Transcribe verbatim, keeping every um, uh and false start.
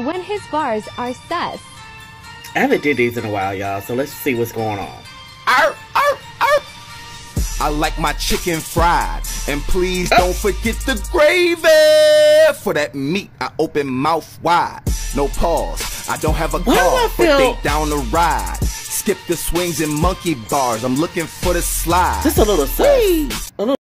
when his bars are sus. I haven't did these in a while, y'all, so let's see what's going on. Arr, arr, arr. I like my chicken fried, and please don't forget the gravy. For that meat, I open mouth wide. No pause, I don't have a Why do car, I but feel- they down the ride. Skip the swings and monkey bars, I'm looking for the slide. Just a little sus. A little